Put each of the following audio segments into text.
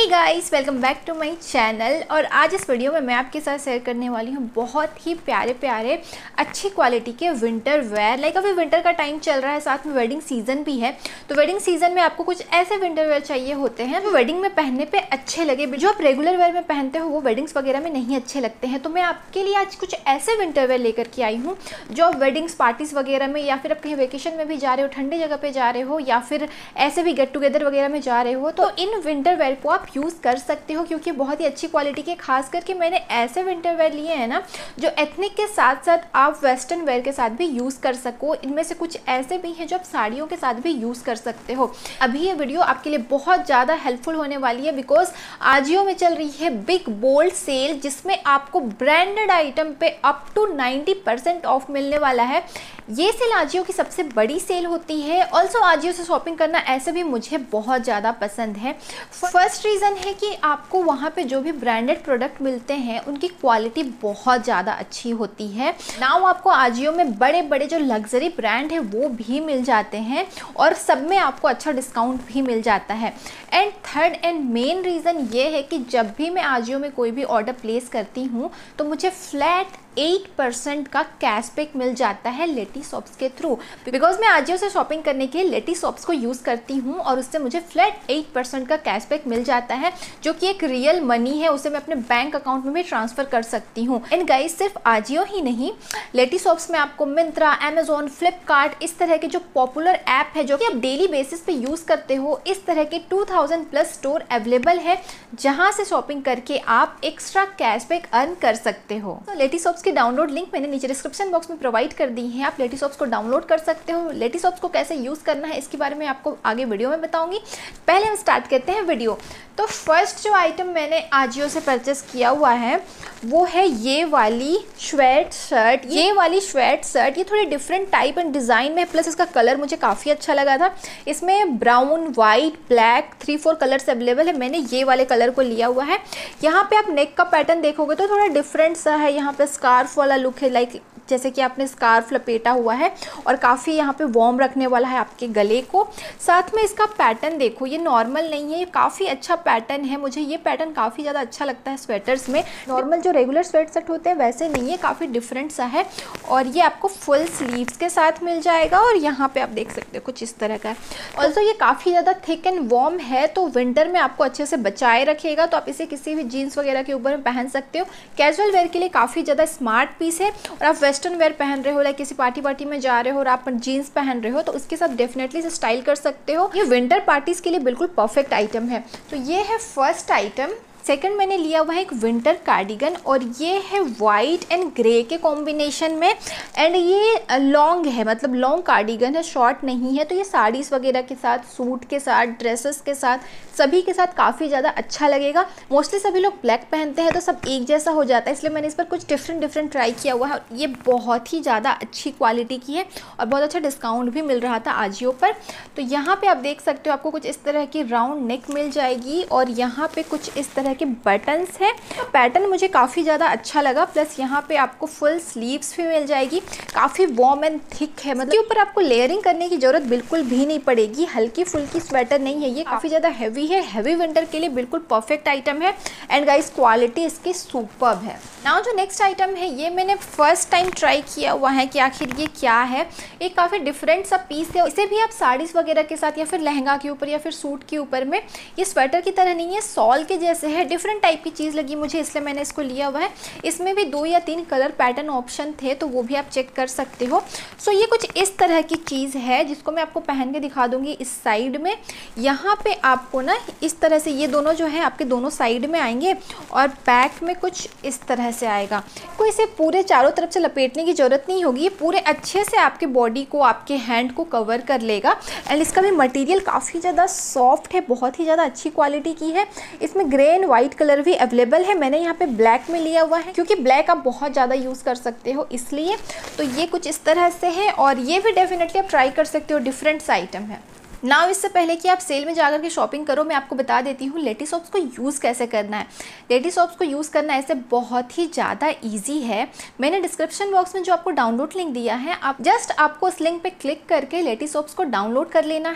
Hey guys, welcome back to my channel. और आज इस वीडियो में मैं आपके साथ शेयर करने वाली हूँ बहुत ही प्यारे प्यारे अच्छी क्वालिटी के विंटर वेयर। लाइक अभी विंटर का टाइम चल रहा है, साथ में वेडिंग सीजन भी है। तो वेडिंग सीजन में आपको कुछ ऐसे विंटर वेयर चाहिए होते हैं जो वेडिंग में पहनने पे अच्छे लगे। जो आप रेगुलर वेयर में पहनते हो वो वेडिंग्स वगैरह में नहीं अच्छे लगते हैं। तो मैं आपके लिए आज कुछ ऐसे विंटर वेयर लेकर के आई हूँ जो आप वेडिंग्स पार्टीज वगैरह में, या फिर आप कहीं वेकेशन में भी जा रहे हो, ठंडी जगह पे जा रहे हो, या फिर ऐसे भी गेट टुगेदर वगैरह में जा रहे हो, तो इन विंटर वेयर को आप यूज़ कर सकते हो क्योंकि बहुत ही अच्छी क्वालिटी के। खास करके मैंने ऐसे विंटर वेयर लिए हैं ना जो एथनिक के साथ साथ आप वेस्टर्न वेयर के साथ भी यूज़ कर सको। इनमें से कुछ ऐसे भी हैं जो आप साड़ियों के साथ भी यूज़ कर सकते हो। अभी ये वीडियो आपके लिए बहुत ज़्यादा हेल्पफुल होने वाली है बिकॉज आजियो में चल रही है बिग बोल्ड सेल, जिसमें आपको ब्रांडेड आइटम पे अप टू 90% ऑफ मिलने वाला है। ये सेल आजियो की सबसे बड़ी सेल होती है। ऑल्सो आजियो से शॉपिंग करना ऐसे भी मुझे बहुत ज़्यादा पसंद है। फर्स्ट रीज़न है कि आपको वहाँ पे जो भी ब्रांडेड प्रोडक्ट मिलते हैं उनकी क्वालिटी बहुत ज़्यादा अच्छी होती है। नाउ आपको आजियो में बड़े बड़े जो लग्जरी ब्रांड है वो भी मिल जाते हैं और सब में आपको अच्छा डिस्काउंट भी मिल जाता है। And third and main reason ये है कि जब भी मैं आजियो में कोई भी ऑर्डर प्लेस करती हूँ तो मुझे फ्लैट 8% का कैशबैक मिल जाता है लेटी शॉप्स के थ्रू। बिकॉज मैं आजियो से शॉपिंग करने के लिए लेटी शॉप्स को यूज़ करती हूँ और उससे मुझे फ्लैट 8% का कैशबैक मिल जाता है, जो कि एक रियल मनी है। उसे मैं अपने बैंक अकाउंट में भी ट्रांसफ़र कर सकती हूँ। एंड गाइस, सिर्फ आजियो ही नहीं, लेटी शॉप्स में आपको मिंत्रा, अमेजोन, फ्लिपकार्ट, इस तरह के जो पॉपुलर ऐप है जो कि आप डेली बेसिस पे यूज़ करते हो, इस तरह के 2000+ स्टोर अवेलेबल है जहाँ से शॉपिंग करके आप एक्स्ट्रा कैशबैक अर्न कर सकते हो। तो लेटी शॉप्स की डाउनलोड लिंक मैंने नीचे डिस्क्रिप्शन बॉक्स में प्रोवाइड कर दी है। आप लेटी शॉप्स को डाउनलोड कर सकते हो। लेटी शॉप्स को कैसे यूज़ करना है इसके बारे में आपको आगे वीडियो में बताऊंगी। पहले हम स्टार्ट करते हैं वीडियो। तो फर्स्ट जो आइटम मैंने आजियो से परचेस किया हुआ है वो है ये वाली स्वेट शर्ट। ये थोड़ी डिफरेंट टाइप एंड डिज़ाइन में, प्लस इसका कलर मुझे काफ़ी अच्छा लगा था। इसमें brown, white, black 3-4 colours available है। मैंने ये वाले कलर को लिया हुआ है। यहाँ पे आप नेक का पैटर्न देखोगे तो थोड़ा डिफरेंट सा है। यहाँ पे स्कार्फ वाला लुक है, लाइक जैसे कि आपने स्कार्फ लपेटा हुआ है और काफ़ी यहाँ पे वार्म रखने वाला है आपके गले को। साथ में इसका पैटर्न देखो, ये नॉर्मल नहीं है, ये काफ़ी अच्छा पैटर्न है। मुझे ये पैटर्न काफ़ी ज़्यादा अच्छा लगता है स्वेटर्स में। नॉर्मल जो रेगुलर स्वेट शर्ट होते हैं वैसे नहीं है, काफ़ी डिफरेंट सा है। और ये आपको फुल स्लीव्स के साथ मिल जाएगा और यहाँ पे आप देख सकते हो कुछ इस तरह का है। ऑल्सो ये काफ़ी ज़्यादा थिक एंड वार्म है, तो विंटर में आपको अच्छे से बचाए रखेगा। तो आप इसे किसी भी जीन्स वगैरह के ऊपर पहन सकते हो। कैजुअल वेयर के लिए काफ़ी ज़्यादा स्मार्ट पीस है। और आप वेस्टर्न वेयर पहन रहे हो, लाइक किसी पार्टी में जा रहे हो और आप जीन्स पहन रहे हो, तो उसके साथ डेफिनेटली इसे स्टाइल कर सकते हो। ये विंटर पार्टीज के लिए बिल्कुल परफेक्ट आइटम है। तो ये है फर्स्ट आइटम। सेकंड मैंने लिया हुआ है एक विंटर कार्डिगन और ये है वाइट एंड ग्रे के कॉम्बिनेशन में। एंड ये लॉन्ग है, मतलब लॉन्ग कार्डिगन है, शॉर्ट नहीं है। तो ये साड़ीज़ वगैरह के साथ, सूट के साथ, ड्रेसेस के साथ, सभी के साथ काफ़ी ज़्यादा अच्छा लगेगा। मोस्टली सभी लोग ब्लैक पहनते हैं तो सब एक जैसा हो जाता है, इसलिए मैंने इस पर कुछ डिफरेंट ट्राई किया हुआ है। ये बहुत ही ज़्यादा अच्छी क्वालिटी की है और बहुत अच्छा डिस्काउंट भी मिल रहा था आजियो पर। तो यहाँ पर आप देख सकते हो आपको कुछ इस तरह की राउंड नेक मिल जाएगी और यहाँ पर कुछ इस तरह के बटन्स है। पैटर्न मुझे काफ़ी ज़्यादा अच्छा लगा। प्लस यहाँ पे आपको फुल स्लीव्स भी मिल जाएगी। काफ़ी वार्म एंड थिक है, मतलब ऊपर आपको लेयरिंग करने की ज़रूरत बिल्कुल भी नहीं पड़ेगी। हल्की फुल्की स्वेटर नहीं है, ये काफ़ी ज़्यादा हैवी है। हैवी विंटर के लिए बिल्कुल परफेक्ट आइटम है। एंड गाइस, क्वालिटी इसकी सुपर्ब है। नाउ जो नेक्स्ट आइटम है ये मैंने फर्स्ट टाइम ट्राई किया हुआ है कि आखिर ये क्या है। एक काफ़ी डिफरेंट सा पीस है। इसे भी आप साड़ीज़ वगैरह के साथ या फिर लहंगा के ऊपर या फिर सूट के ऊपर में, ये स्वेटर की तरह नहीं है, सॉल के जैसे है। डिफरेंट टाइप की चीज़ लगी मुझे, इसलिए मैंने इसको लिया हुआ है। इसमें भी 2 या 3 कलर पैटर्न ऑप्शन थे, तो वो भी आप चेक कर सकते हो। सो ये कुछ इस तरह की चीज़ है जिसको मैं आपको पहन के दिखा दूंगी। इस साइड में यहाँ पे आपको ना इस तरह से ये दोनों जो है आपके दोनों साइड में आएंगे और बैक में कुछ इस तरह से आएगा। कोई इसे पूरे चारों तरफ से लपेटने की ज़रूरत नहीं होगी, ये पूरे अच्छे से आपके बॉडी को, आपके हैंड को कवर कर लेगा। एंड इसका भी मटेरियल काफ़ी ज़्यादा सॉफ्ट है, बहुत ही ज़्यादा अच्छी क्वालिटी की है। इसमें ग्रे एंड वाइट कलर भी अवेलेबल है। मैंने यहाँ पे ब्लैक में लिया हुआ है क्योंकि ब्लैक आप बहुत ज़्यादा यूज़ कर सकते हो इसलिए। तो ये कुछ इस तरह से है और ये भी डेफिनेटली आप ट्राई कर सकते हो, डिफरेंट सा आइटम है। नाउ इससे पहले कि आप सेल में जाकर के शॉपिंग करो, मैं आपको बता देती हूँ लेटी शॉप्स को यूज़ कैसे करना है। लेटी शॉप्स को यूज़ करना ऐसे बहुत ही ज़्यादा इजी है। मैंने डिस्क्रिप्शन बॉक्स में जो आपको डाउनलोड लिंक दिया है, आप जस्ट आपको उस लिंक पे क्लिक करके लेटी शॉप्स को डाउनलोड कर लेना है।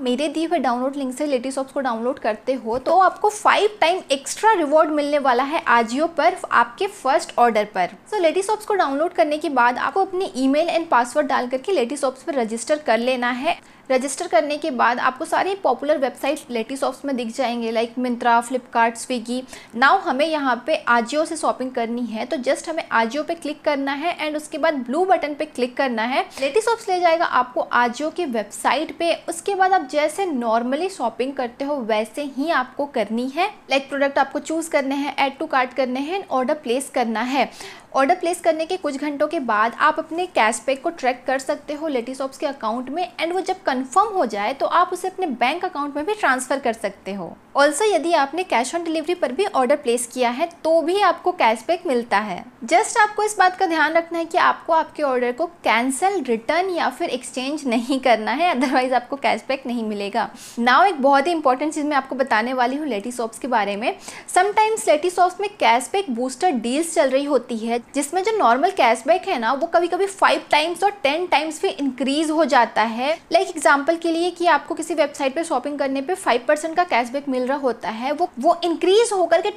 मेरे दिए हुए डाउनलोड लिंक से लेटीशॉप्स को डाउनलोड करते हो तो आपको 5 टाइम एक्स्ट्रा रिवॉर्ड मिलने वाला है आजियो पर आपके फर्स्ट ऑर्डर पर। सो लेटीशॉप्स को डाउनलोड करने के बाद आपको अपनी ईमेल एंड पासवर्ड डाल करके लेटीशॉप्स पर रजिस्टर कर लेना है। रजिस्टर करने के बाद आपको सारी पॉपुलर वेबसाइट्स लेटीशॉप्स में दिख जाएंगे, लाइक मिंत्रा, फ्लिपकार्ट, स्विगी। नाउ हमें यहाँ पे आजियो से शॉपिंग करनी है तो जस्ट हमें आजियो पे क्लिक करना है एंड उसके बाद ब्लू बटन पे क्लिक करना है। लेटीशॉप्स ले जाएगा आपको आजियो की वेबसाइट पे। उसके बाद आप जैसे नॉर्मली शॉपिंग करते हो वैसे ही आपको करनी है। लाइक प्रोडक्ट आपको चूज करने हैं, ऐड टू कार्ट करने हैं, ऑर्डर प्लेस करना है। ऑर्डर प्लेस करने के कुछ घंटों के बाद आप अपने कैशबैक को ट्रैक कर सकते हो लेटीशॉप्स के अकाउंट में एंड वो जब कंफर्म हो जाए तो आप उसे अपने बैंक अकाउंट में भी ट्रांसफ़र कर सकते हो। ऑल्सो यदि आपने कैश ऑन डिलीवरी पर भी ऑर्डर प्लेस किया है तो भी आपको कैशबैक मिलता है। जस्ट आपको इस बात का ध्यान रखना है कि आपको आपके ऑर्डर को कैंसिल, रिटर्न या फिर एक्सचेंज नहीं करना है, अदरवाइज आपको कैशबैक नहीं मिलेगा। नाउ एक बहुत ही इंपॉर्टेंट चीज़ मैं आपको बताने वाली हूँ लेटीशॉप्स के बारे में। समटाइम्स लेटीशॉप्स में कैशबैक बूस्टर डील्स चल रही होती है जिसमें जो नॉर्मल कैशबैक है ना वो कभी कभी 5 टाइम्स और 10 टाइम्स भी इंक्रीज हो जाता है। लाइक एग्जांपल के लिए कि आपको किसी वेबसाइट पे शॉपिंग करने पे 5% का कैशबैक मिल रहा होता है, वो इंक्रीज होकर के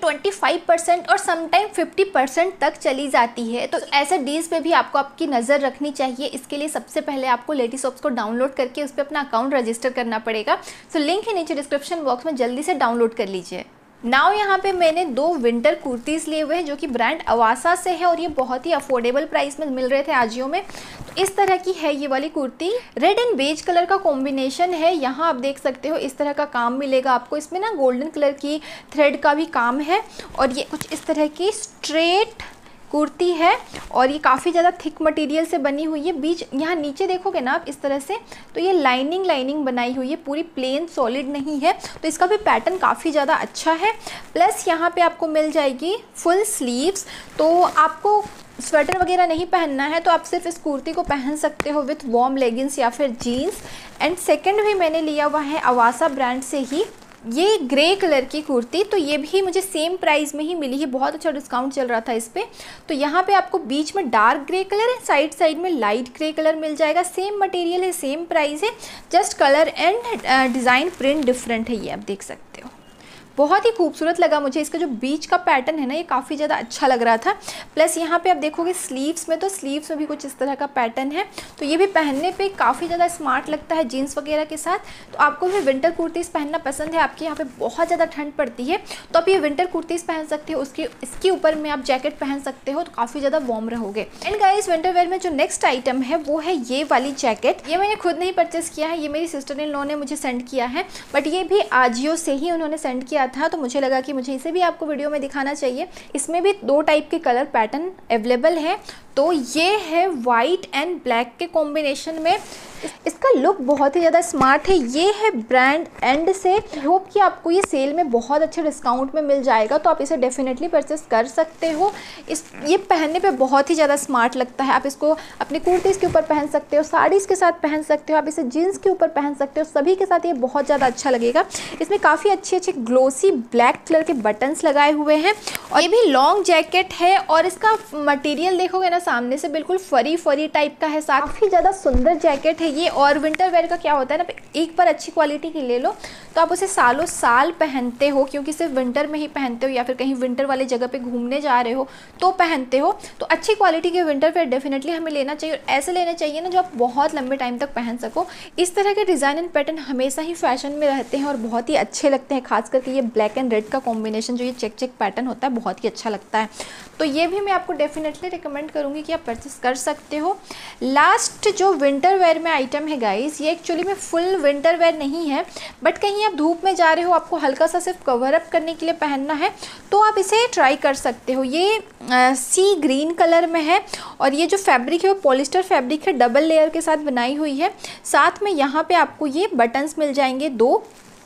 25% और समटाइम 50% तक चली जाती है। तो ऐसे डील्स पे भी आपको आपकी नज़र रखनी चाहिए। इसके लिए सबसे पहले आपको लेटीशॉप्स को डाउनलोड करके उस पर अपना अकाउंट रजिस्टर करना पड़ेगा। सो लिंक है नीचे डिस्क्रिप्शन बॉक्स में, जल्दी से डाउनलोड कर लीजिए। नाउ यहाँ पे मैंने 2 विंटर कुर्तीज़ लिए हुए हैं जो कि ब्रांड अवासा से है और ये बहुत ही अफोर्डेबल प्राइस में मिल रहे थे आजियो में। तो इस तरह की है ये वाली kurti, red and beige colour का कॉम्बिनेशन है। यहाँ आप देख सकते हो इस तरह का काम मिलेगा आपको। इसमें ना गोल्डन कलर की थ्रेड का भी काम है और ये कुछ इस तरह की स्ट्रेट कुर्ती है और ये काफ़ी ज़्यादा थिक मटेरियल से बनी हुई है। बीच यहाँ नीचे देखोगे ना आप इस तरह से तो ये लाइनिंग बनाई हुई है, पूरी प्लेन सॉलिड नहीं है। तो इसका भी पैटर्न काफ़ी ज़्यादा अच्छा है। प्लस यहाँ पे आपको मिल जाएगी फुल स्लीव्स। तो आपको स्वेटर वगैरह नहीं पहनना है तो आप सिर्फ इस कुर्ती को पहन सकते हो विथ वॉर्म लेगिंग्स या फिर जीन्स। एंड सेकेंड भी मैंने लिया हुआ है अवासा ब्रांड से ही, ये ग्रे कलर की कुर्ती। तो ये भी मुझे सेम प्राइस में ही मिली है, बहुत अच्छा डिस्काउंट चल रहा था इस पर। तो यहाँ पे आपको बीच में डार्क ग्रे कलर है, साइड में लाइट ग्रे कलर मिल जाएगा। सेम मटेरियल है, सेम प्राइस है, just colour and design print different है। ये आप देख सकते हो, बहुत ही खूबसूरत लगा मुझे। इसका जो बीच का पैटर्न है ना ये काफ़ी ज़्यादा अच्छा लग रहा था। प्लस यहाँ पे आप देखोगे स्लीव्स में, तो स्लीव्स में भी कुछ इस तरह का पैटर्न है। तो ये भी पहनने पे काफ़ी ज़्यादा स्मार्ट लगता है जीन्स वगैरह के साथ। तो आपको भी विंटर कुर्तीज़ पहनना पसंद है, आपके यहाँ पे बहुत ज़्यादा ठंड पड़ती है तो आप ये विंटर कुर्तीज़ पहन सकते हो। इसके ऊपर में आप जैकेट पहन सकते हो तो काफ़ी ज़्यादा वार्म रहोगे। एंड गाइस विंटर वेयर में जो नेक्स्ट आइटम है वो है ये वाली जैकेट। ये मैंने खुद नहीं परचेस किया है, ये मेरी सिस्टर इन लॉ ने मुझे सेंड किया है, बट ये भी आजियो से ही उन्होंने सेंड किया था। तो मुझे लगा कि मुझे इसे भी आपको वीडियो में दिखाना चाहिए। इसमें भी 2 टाइप के कलर पैटर्न अवेलेबल है। तो ये है वाइट एंड ब्लैक के कॉम्बिनेशन में। इसका लुक बहुत ही ज़्यादा स्मार्ट है। ये है ब्रांड एंड से। होप कि आपको ये सेल में बहुत अच्छे डिस्काउंट में मिल जाएगा तो आप इसे डेफिनेटली परचेस कर सकते हो। ये पहनने पे बहुत ही ज़्यादा स्मार्ट लगता है। आप इसको अपनी कुर्तीज़ के ऊपर पहन सकते हो, साड़ीज़ के साथ पहन सकते हो, आप इसे जीन्स के ऊपर पहन सकते हो, सभी के साथ ये बहुत ज़्यादा अच्छा लगेगा। इसमें काफ़ी अच्छे ग्लोसी ब्लैक कलर के बटन्स लगाए हुए हैं और ये भी लॉन्ग जैकेट है। और इसका मटेरियल देखोगे ना सामने से बिल्कुल फरी टाइप का है, काफ़ी ज़्यादा सुंदर जैकेट है ये। और विंटर वेयर का क्या होता है ना, एक बार अच्छी क्वालिटी की ले लो तो आप उसे सालों साल पहनते हो, क्योंकि सिर्फ विंटर में ही पहनते हो या फिर कहीं विंटर वाली जगह पे घूमने जा रहे हो तो पहनते हो। तो अच्छी क्वालिटी के विंटर वेयर डेफिनेटली हमें लेना चाहिए और ऐसे लेने चाहिए ना जो आप बहुत लंबे टाइम तक पहन सको। इस तरह के डिज़ाइन एंड पैटर्न हमेशा ही फैशन में रहते हैं और बहुत ही अच्छे लगते हैं। खास करके ये ब्लैक एंड रेड का कॉम्बिनेशन, जो ये चेक पैटर्न होता है, बहुत ही अच्छा लगता है। तो ये भी मैं आपको डेफिनेटली रिकमेंड करूँगी कि आप परचेस कर सकते हो। लास्ट जो विंटर वेयर में आइटम है गाइस, ये एक्चुअली में फुल विंटर वेयर नहीं है, बट कहीं आप धूप में जा रहे हो, आपको हल्का सा सिर्फ कवर अप करने के लिए पहनना है तो आप इसे ट्राई कर सकते हो। ये सी ग्रीन कलर में है और ये जो फैब्रिक है वो पॉलिस्टर फैब्रिक है, डबल लेयर के साथ बनाई हुई है। साथ में यहाँ पे आपको ये बटन्स मिल जाएंगे 2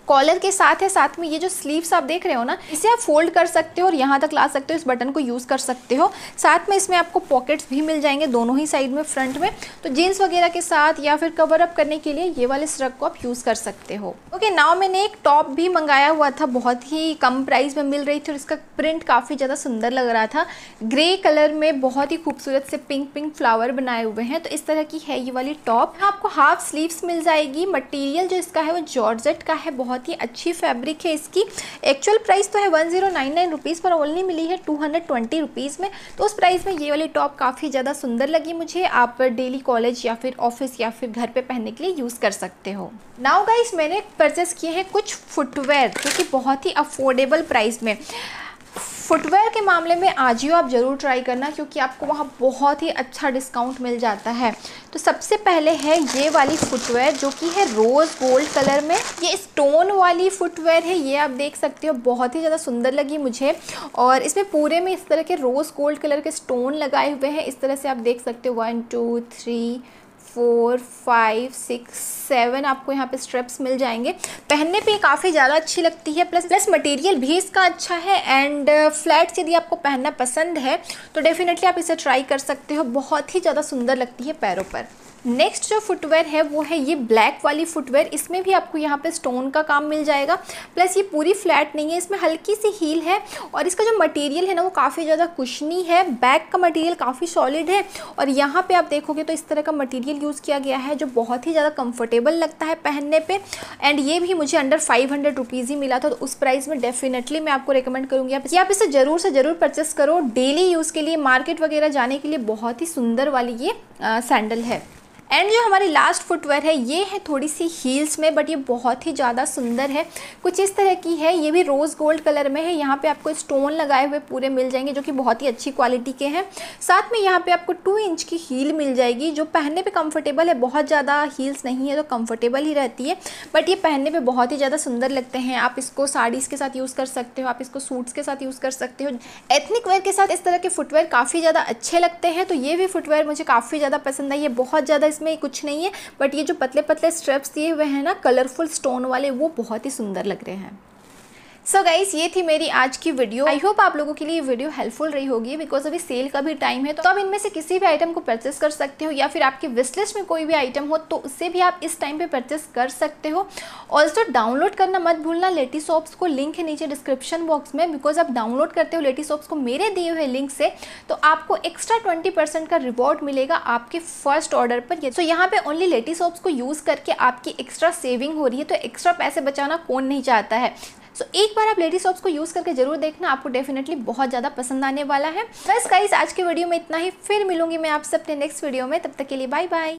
कॉलर के साथ है। साथ में ये जो स्लीव्स आप देख रहे हो ना, इसे आप फोल्ड कर सकते हो और यहाँ तक ला सकते हो, इस बटन को यूज़ कर सकते हो। साथ में इसमें आपको पॉकेट्स भी मिल जाएंगे दोनों ही साइड में, फ्रंट में। तो जीन्स वगैरह के साथ या फिर कवर अप करने के लिए ये वाले स्ट्रग को आप यूज़ कर सकते हो। ओके, नाउ मैंने एक टॉप भी मंगाया हुआ था, बहुत ही कम प्राइस में मिल रही थी और इसका प्रिंट काफ़ी ज़्यादा सुंदर लग रहा था। ग्रे कलर में बहुत ही खूबसूरत से पिंक पिंक फ्लावर बनाए हुए हैं। तो इस तरह की है ये वाली टॉप। आपको हाफ स्लीव्स मिल जाएगी। मटेरियल जो इसका है वो जॉर्जेट का है, बहुत ही अच्छी फैब्रिक है इसकी। एक्चुअल प्राइस तो है 1099 रुपीज़, पर ओनली मिली है 220 रुपीज़ में। तो उस प्राइस में ये वाली टॉप काफ़ी ज़्यादा सुंदर लगी मुझे। आप डेली कॉलेज या फिर ऑफिस या फिर घर पे पहनने के लिए यूज़ कर सकते हो। नाउ गाइस, मैंने परचेस किए हैं कुछ फुटवेयर जो कि बहुत ही अफोर्डेबल प्राइस में। फुटवेयर के मामले में आजियो आप ज़रूर ट्राई करना, क्योंकि आपको वहाँ बहुत ही अच्छा डिस्काउंट मिल जाता है। तो सबसे पहले है ये वाली फुटवेयर जो कि है रोज़ गोल्ड कलर में। ये स्टोन वाली फुटवेयर है, ये आप देख सकते हो, बहुत ही ज़्यादा सुंदर लगी मुझे। और इसमें पूरे में इस तरह के रोज़ गोल्ड कलर के स्टोन लगाए हुए हैं। इस तरह से आप देख सकते हो 1 2 3 4 5 6 7 आपको यहाँ पे स्ट्रेप्स मिल जाएंगे। पहनने पे काफ़ी ज़्यादा अच्छी लगती है, प्लस मटेरियल भी इसका अच्छा है। एंड फ्लैट्स यदि आपको पहनना पसंद है तो डेफिनेटली आप इसे ट्राई कर सकते हो, बहुत ही ज़्यादा सुंदर लगती है पैरों पर। नेक्स्ट जो फुटवेयर है वो है ये ब्लैक वाली फुटवेयर। इसमें भी आपको यहाँ पे स्टोन का काम मिल जाएगा, प्लस ये पूरी फ्लैट नहीं है, इसमें हल्की सी हील है। और इसका जो मटेरियल है ना वो काफ़ी ज़्यादा कुशनी है। बैक का मटेरियल काफ़ी सॉलिड है और यहाँ पे आप देखोगे तो इस तरह का मटेरियल यूज़ किया गया है जो बहुत ही ज़्यादा कंफर्टेबल लगता है पहनने पे। एंड ये भी मुझे अंडर 500 रुपीज़ ही मिला था। तो उस प्राइस में डेफिनेटली मैं आपको रिकमेंड करूँगी आप इसे ज़रूर से ज़रूर परचेस करो। डेली यूज़ के लिए, मार्केट वगैरह जाने के लिए बहुत ही सुंदर वाली ये सैंडल है। एंड जो हमारी लास्ट फुटवेयर है ये है थोड़ी सी हील्स में, बट ये बहुत ही ज़्यादा सुंदर है। कुछ इस तरह की है, ये भी रोज़ गोल्ड कलर में है। यहाँ पे आपको स्टोन लगाए हुए पूरे मिल जाएंगे जो कि बहुत ही अच्छी क्वालिटी के हैं। साथ में यहाँ पे आपको 2 इंच की हील मिल जाएगी जो पहनने पे कंफर्टेबल है। बहुत ज़्यादा हील्स नहीं है तो कंफर्टेबल ही रहती है, बट ये पहनने पे बहुत ही ज़्यादा सुंदर लगते हैं। आप इसको साड़ीज़ के साथ यूज़ कर सकते हो, आप इसको सूट्स के साथ यूज़ कर सकते हो। एथनिक वेयर के साथ इस तरह के फुटवेयर काफ़ी ज़्यादा अच्छे लगते हैं। तो ये भी फुटवेयर मुझे काफ़ी ज़्यादा पसंद है। ये बहुत ज़्यादा इसमें कुछ नहीं है, बट ये जो पतले पतले स्ट्रेप्स दिए हुए हैं ना कलरफुल स्टोन वाले, वो बहुत ही सुंदर लग रहे हैं। सो गाइस, ये थी मेरी आज की वीडियो। आई होप आप लोगों के लिए ये वीडियो हेल्पफुल रही होगी, बिकॉज अभी सेल का भी टाइम है। तो आप इनमें से किसी भी आइटम को परचेस कर सकते हो, या फिर आपकी विश लिस्ट में कोई भी आइटम हो तो उससे भी आप इस टाइम पे परचेस कर सकते हो। ऑल्सो डाउनलोड करना मत भूलना लेटीसॉप्स को, लिंक है नीचे डिस्क्रिप्शन बॉक्स में। बिकॉज आप डाउनलोड करते हो लेटीसॉप्स को मेरे दिए हुए लिंक से, तो आपको एक्स्ट्रा 20% का रिवॉर्ड मिलेगा आपके फर्स्ट ऑर्डर पर। तो यहाँ पे ओनली लेटीसॉप्स को यूज़ करके आपकी एक्स्ट्रा सेविंग हो रही है। तो एक्स्ट्रा पैसे बचाना कौन नहीं चाहता है। सो एक बार आप लेटीसॉप्स को यूज़ करके जरूर देखना, आपको डेफिनेटली बहुत ज़्यादा पसंद आने वाला है। बस गाइस, आज के वीडियो में इतना ही। फिर मिलूंगी मैं आपसे अपने नेक्स्ट वीडियो में, तब तक के लिए बाय बाय।